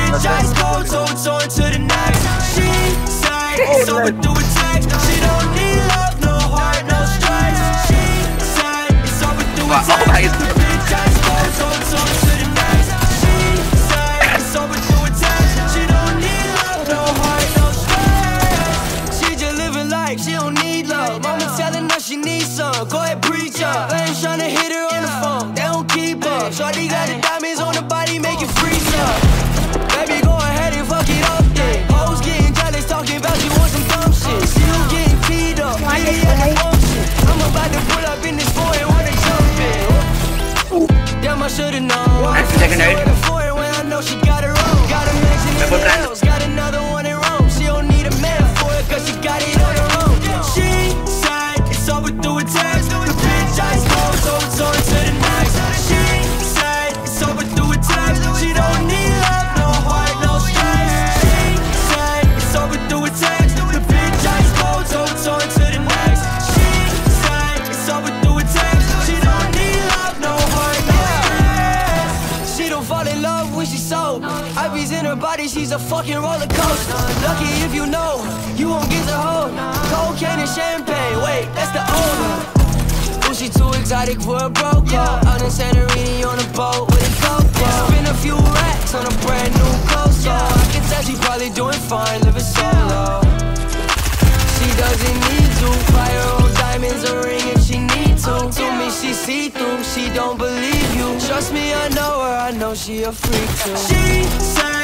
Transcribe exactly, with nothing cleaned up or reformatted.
bitch ice cold, so it's on to the next. She said it's over through a text. She don't need love, no heart, no stress. She said it's over through a text. Bitch ice cold, so it's on to the next. She said it's over through a text. She don't need love, no heart, no stress. She just living like she don't need love. Mama telling her she needs some. Go ahead, preach up. I ain't tryna hit her on the phone. They don't keep up. Shorty got the diamonds on the body, make it freeze up. Baby, go ahead and fuck it up then. Hoes getting jealous, talking about you want some dumb shit. See you getting teed up, baby, I can function. I'm about to pull up in this foreign, wanna jump in. Damn, I should've known. I'm for it when I know she got her own. Got a mansion in the hills, got another one in Rome. She don't need a man for it, cause she got it on her own. She said it's over through a text. The bitch ice cold, so it's on to the next. She said it's over through a text. She don't need love, no heart, no stress. She said it's over through a text. The bitch ice cold, so it's on to the next. She said it's over through a text. She don't need love, no heart, no stress. She don't fall in love when she's sold. I be's in her body, she's a fucking roller coaster. Lucky if you know, you won't get the hold. Cocaine and champagne, wait, that's the old one. Ooh, she too exotic for a broke girl. Out in Santorini on a boat with a GoPro. Spend a few racks on a brand new coaster. I can tell she probably doing fine, living solo. She doesn't need to buy her own diamonds, a ring if she need to. To me she see through, she don't believe you. Trust me, I know her, I know she a freak too. She said